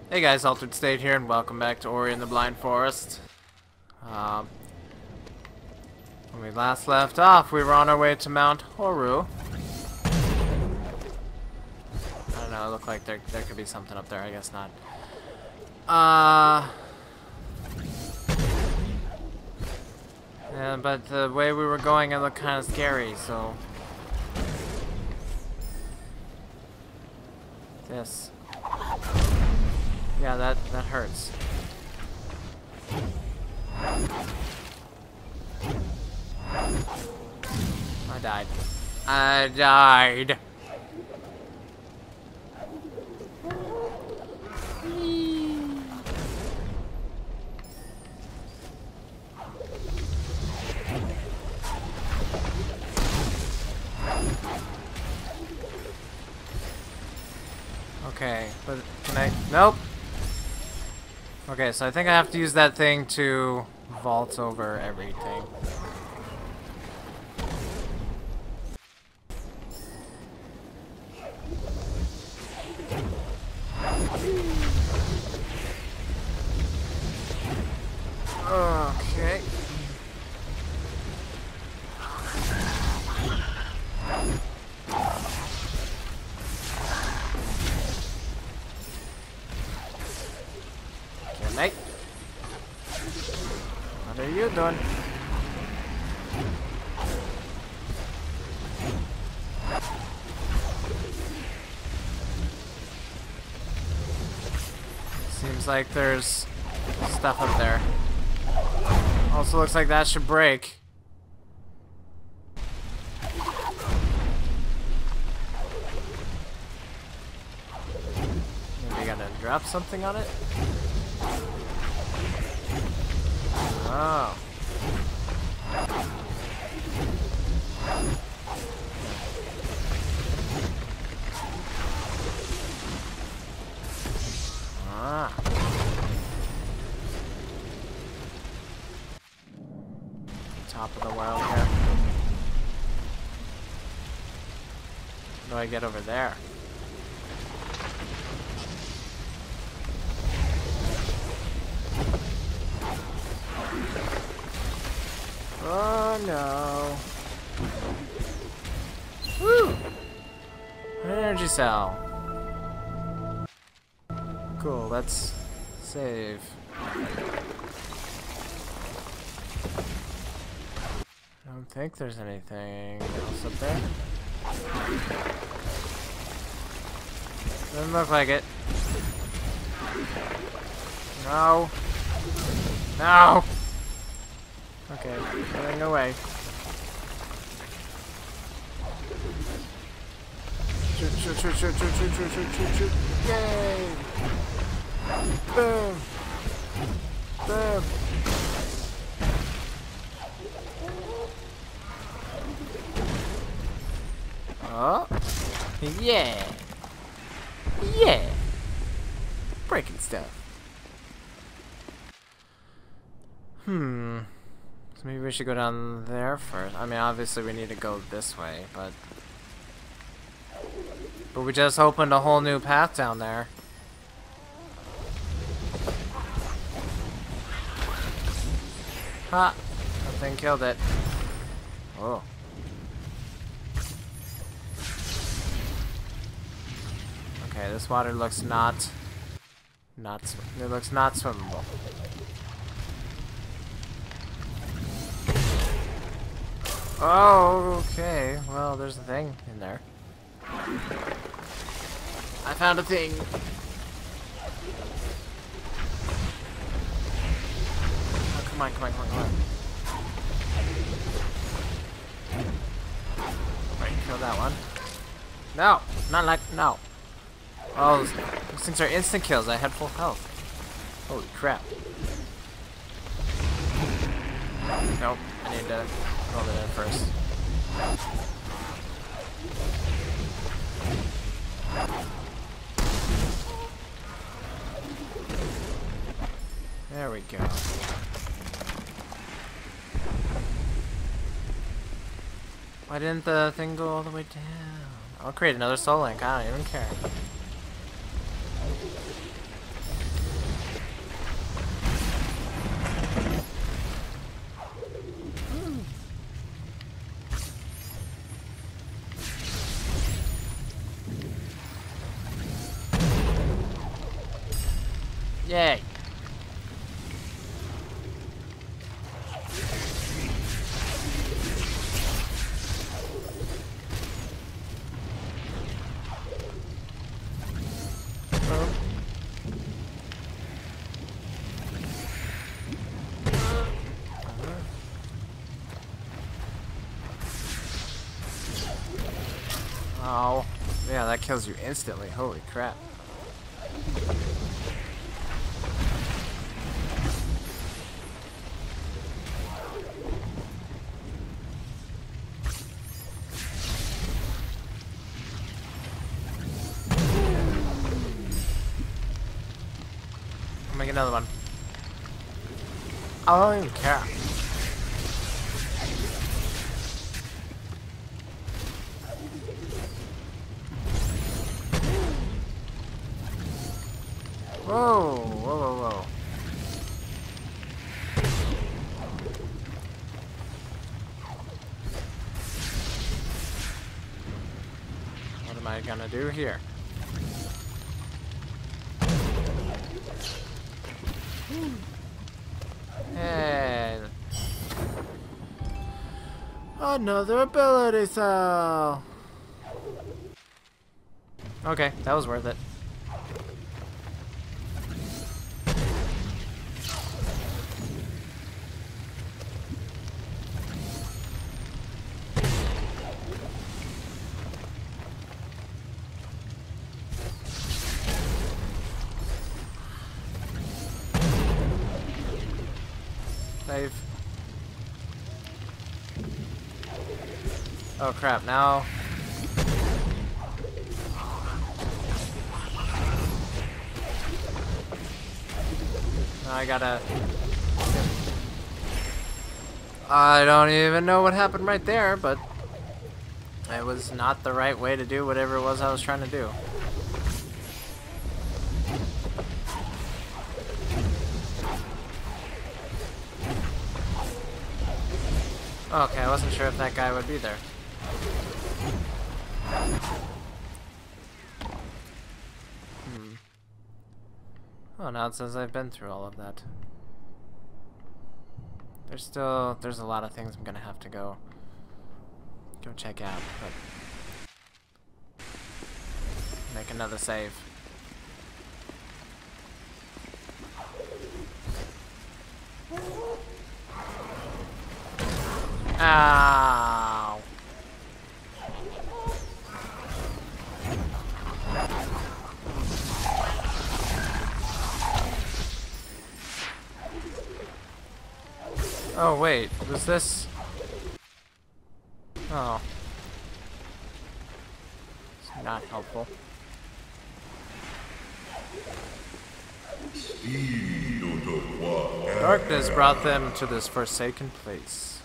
Hey guys, Altered State here, and welcome back to Ori and the Blind Forest. When we last left off, we were on our way to Mount Horu. I don't know, it looked like there could be something up there, I guess not. Yeah, but the way we were going, it looked kind of scary, so... This. Yeah, that hurts. I died. I died. Okay, but can I? Nope. Okay, so I think I have to use that thing to vault over everything. Okay. Okay, mate. What are you doing? Seems like there's stuff up there. Also looks like that should break. Maybe I gotta drop something on it? Oh. Ah. Top of the world here. How do I get over there? Oh no. Woo! An energy cell. Cool, let's save. I don't think there's anything else up there. Doesn't look like it. No. No! Okay, getting away. Shoot, shoot, shoot, shoot, shoot, shoot, shoot, shoot, shoot, shoot. Yay! Boom! Boom! Oh! Yeah! Yeah! Breaking stuff. So maybe we should go down there first. I mean, obviously we need to go this way, but we just opened a whole new path down there. Ha! Something killed it. Oh. Okay, this water looks it looks not swimmable. Oh, okay. Well, there's a thing in there. I found a thing. Oh, come on, come on, come on, come on. Right, kill that one. No, not like, no. Oh, those things are instant kills. I had full health. Holy crap. Nope, I need to go over there first. There we go. Why didn't the thing go all the way down? I'll create another soul link. I don't even care. Yay! Oh, yeah, that kills you instantly. Holy crap. I'll make another one. I don't even care. Whoa, whoa, whoa, whoa. What am I gonna do here? Hey. Another ability cell. Okay, that was worth it. Save. Oh crap, now. I gotta. I don't even know what happened right there, but it was not the right way to do whatever it was I was trying to do. Okay, I wasn't sure if that guy would be there. Oh, now it says I've been through all of that. There's a lot of things I'm gonna have to go check out, but make another save. Ow. Oh wait, was this? Oh. It's not helpful. Darkness brought them to this forsaken place.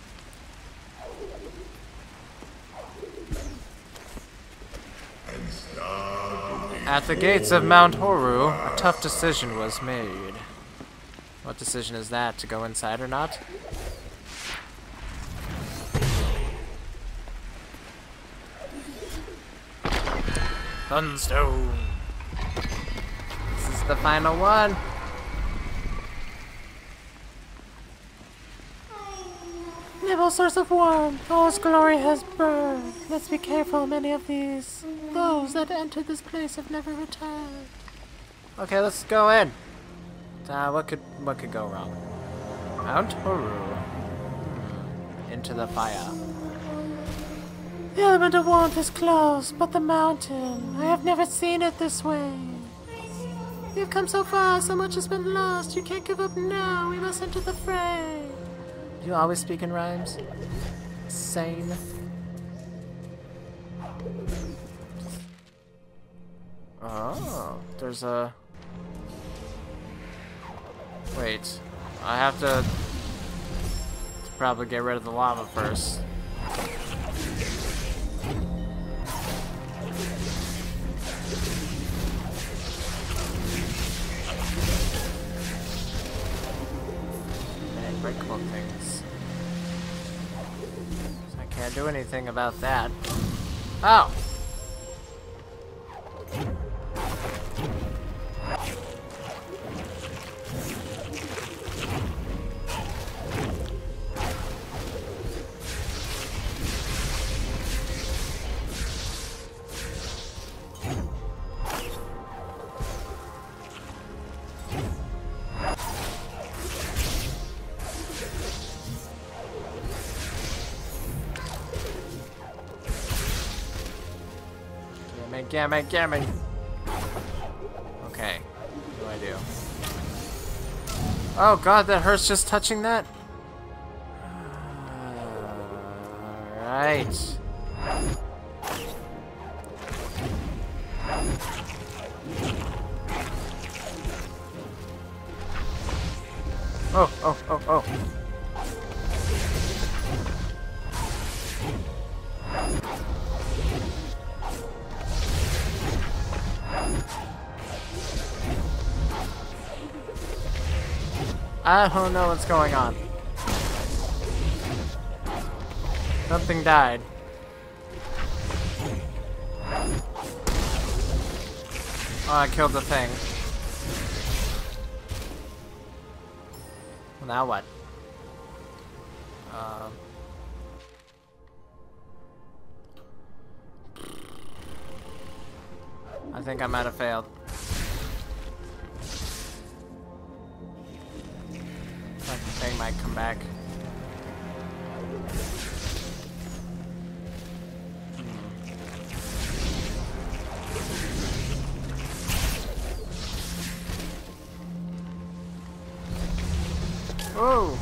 At the gates of Mount Horu, a tough decision was made. What decision is that? To go inside or not? Thunstone. This is the final one. Nibble, source of warmth. All its glory has burned. Let's be careful. Many of those that entered this place have never returned. Okay, let's go in. What could go wrong? Mount Horu. Into the fire. The element of warmth is close, but the mountain, I have never seen it this way. We've come so far, so much has been lost. You can't give up now. We must enter the fray. You always speak in rhymes? Sane. Oh, there's a... Wait, I have to probably get rid of the lava first. And breakable things. So I can't do anything about that. Oh! Gimme, gimme. Okay. What do I do? Oh god, that hurts just touching that? Alright. Oh, oh, oh, oh. I don't know what's going on. Something died. Oh, I killed the thing. Well, now what? I think I might have failed. That thing might come back. Oh!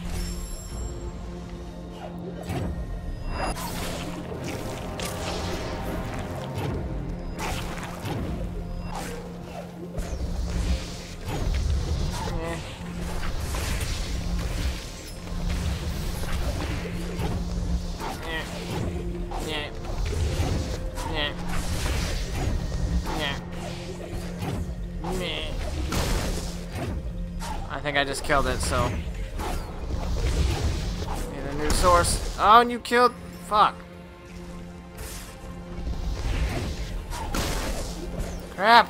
I think I just killed it, so... Need a new source. Oh, and you killed... Fuck. Crap!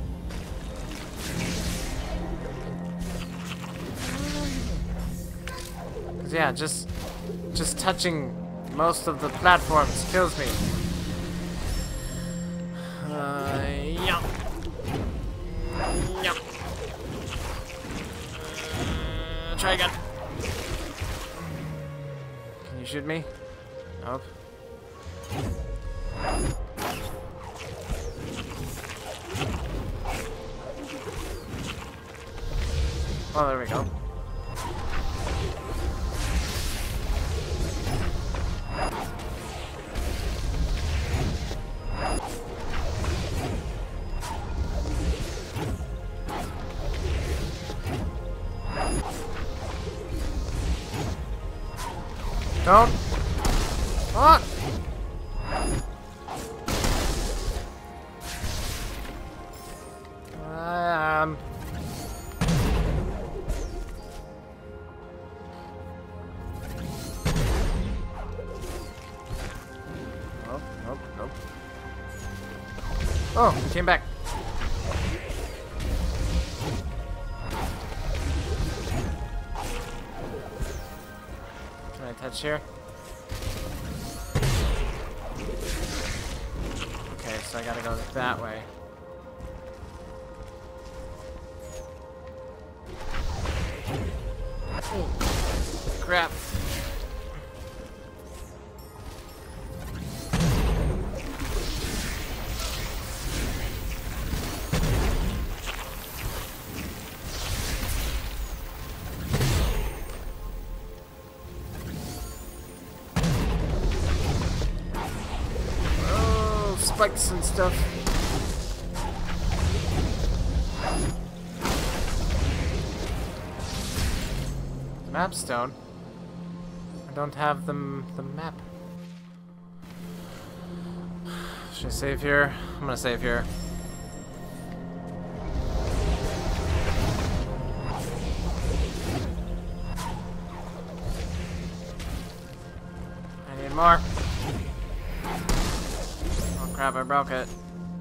'Cause yeah, just touching most of the platforms kills me. Yeah. Yeah. Try again. Can you shoot me? Nope. Oh, there we go. Don't. Fuck. Nope, nope, nope. Oh, he came back. Can I touch here? Okay, so I gotta go that way. Oh, crap. Spikes and stuff. Map stone. I don't have the map. Should I save here? I'm gonna save here. I need more. Crap, I broke it.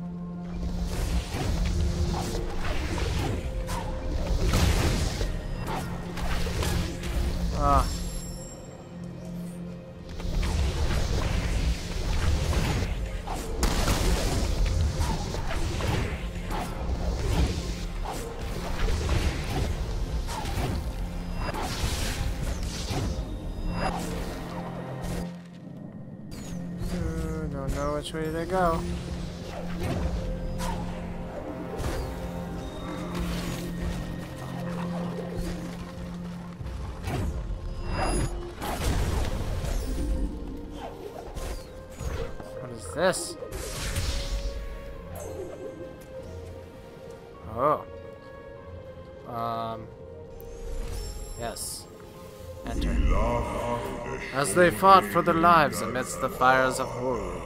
Ugh. Don't know which way to go. What is this? Oh. Yes. Enter. As they fought for their lives amidst the fires of Horu.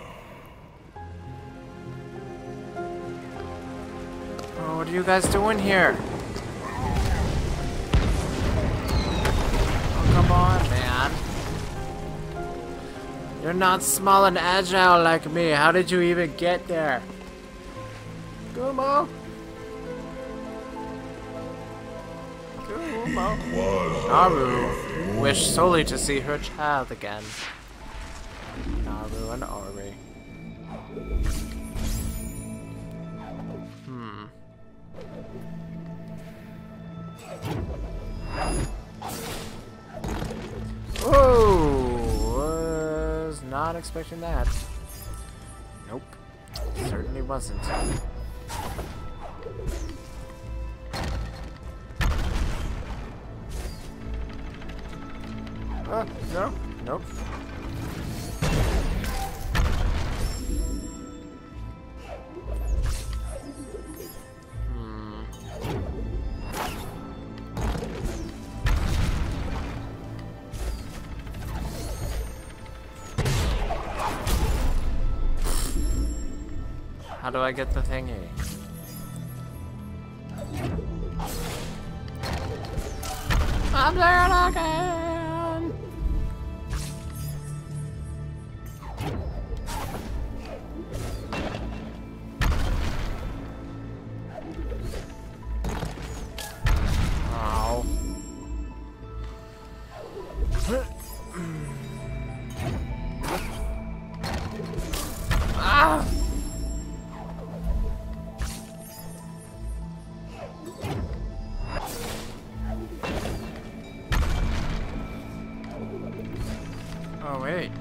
Oh, what are you guys doing here? Oh, come on, man. You're not small and agile like me. How did you even get there? Gumo? Naru wished solely to see her child again. Naru and Ori. Oh, was not expecting that. Nope, certainly wasn't. No, nope. How do I get the thingy? I'm there again! Ow. Ah! Oh, wait.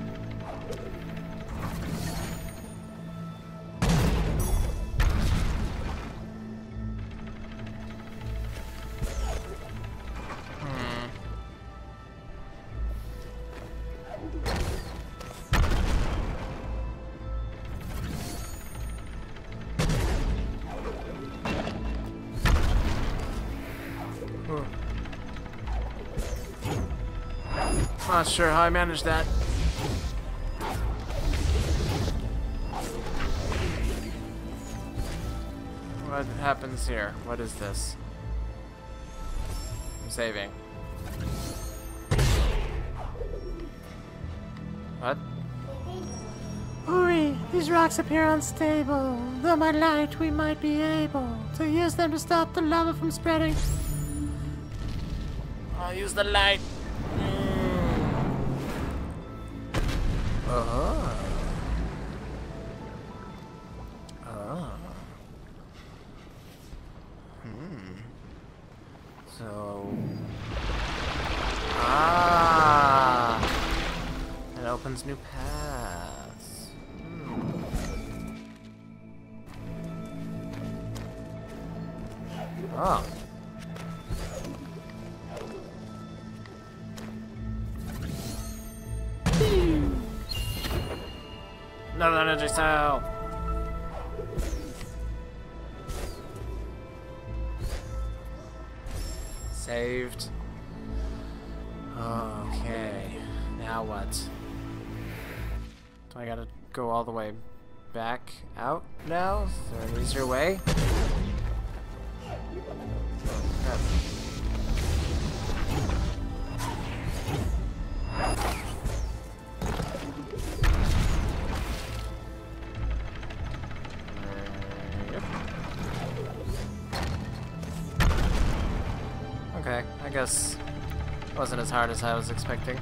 Not sure how I managed that. What happens here? What is this? I'm saving. What? Ori, these rocks appear unstable. Though my light, we might be able to use them to stop the lava from spreading. I'll use the light. Oh. Oh. So. It opens new paths. Oh. Another energy cell. Saved. Okay. Now what? Do I gotta go all the way back out now? Is there an easier way? Okay, I guess it wasn't as hard as I was expecting.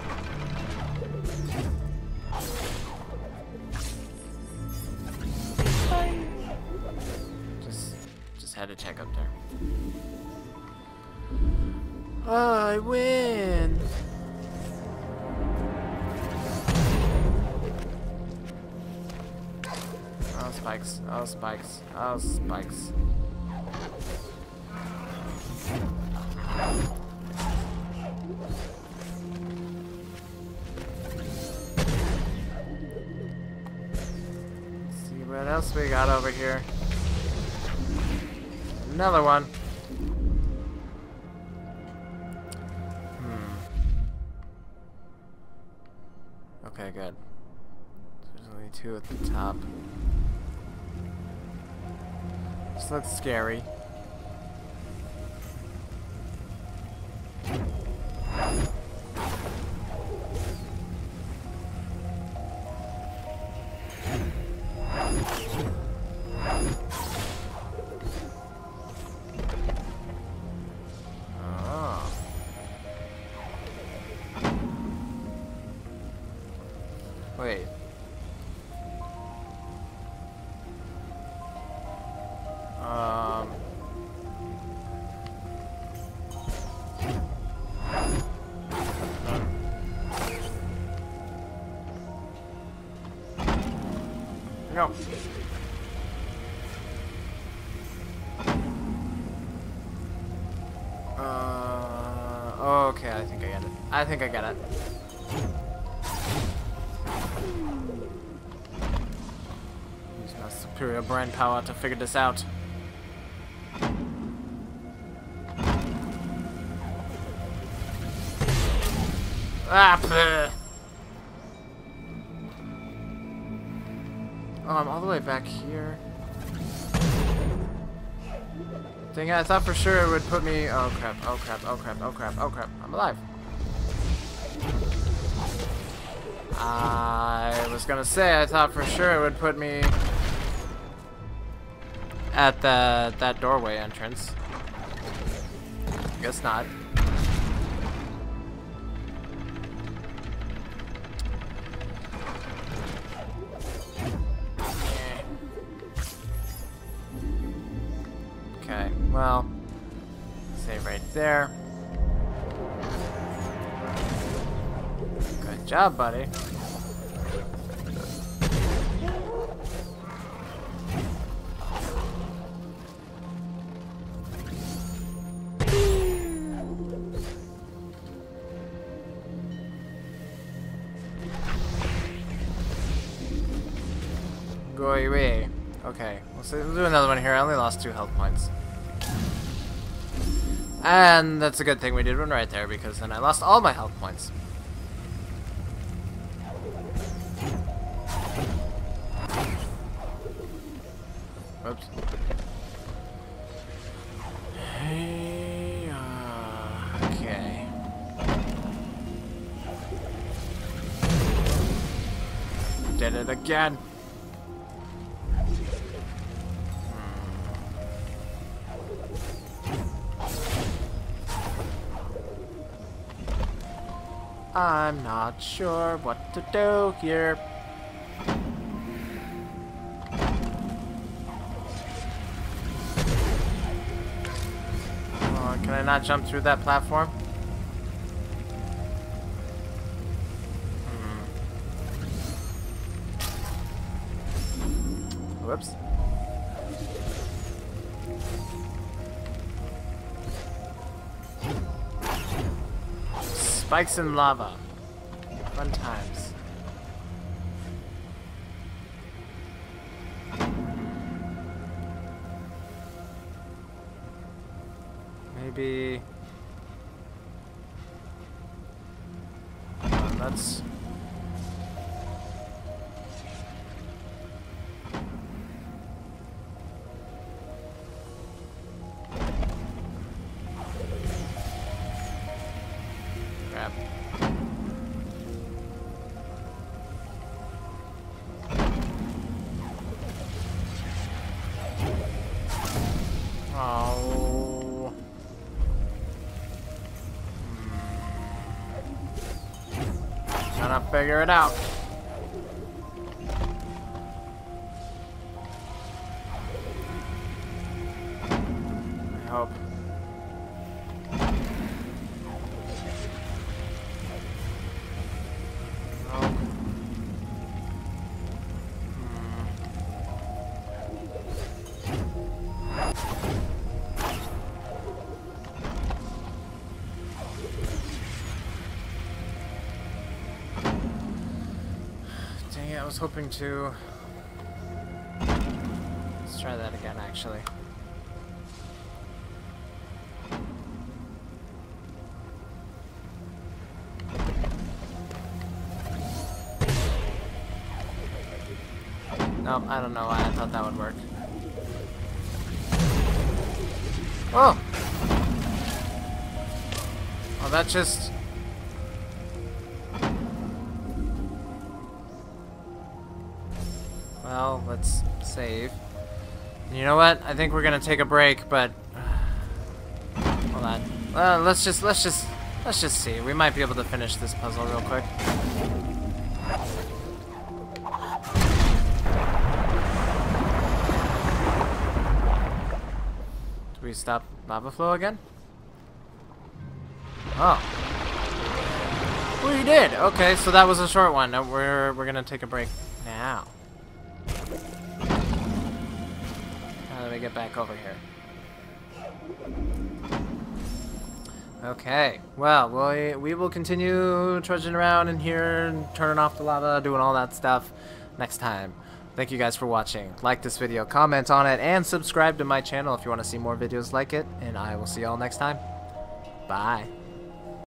Just had to check up there. I win! Oh, spikes. Oh, spikes. Oh, spikes. Let's see what else we got over here. Another one. Okay, good. There's only 2 at the top. This looks scary. Wait. No. Okay, I think I get it. I think I get it. Use my superior brain power to figure this out. Ah, bleh. Oh, I'm all the way back here. Dang it, I thought for sure it would put me... Oh crap, oh crap, oh crap, oh crap, oh crap. I'm alive. I was gonna say, I thought for sure it would put me at that doorway entrance. Guess not. Okay, well, save right there. Good job, buddy. Go away. Okay, we'll do another one here. I only lost 2 health points. And that's a good thing we did one right there, because then I lost all my health points. Oops. Hey, okay. Did it again. I'm not sure what to do here. Can I not jump through that platform? Whoops. Spikes in lava. Fun times. Maybe... that's... crap. Oh. Gotta figure it out. I hope. was hoping to... Let's try that again, actually. Nope, I don't know why I thought that would work. Oh! Well, that just... Well, let's save. You know what? I think we're gonna take a break, but... Hold on. Let's just see. We might be able to finish this puzzle real quick. Do we stop lava flow again? Oh. We did! Okay, so that was a short one. We're gonna take a break now. How do we get back over here? Okay, well, we will continue trudging around in here and turning off the lava, doing all that stuff next time. Thank you guys for watching. Like this video, comment on it, and subscribe to my channel if you want to see more videos like it. And I will see y'all next time. Bye.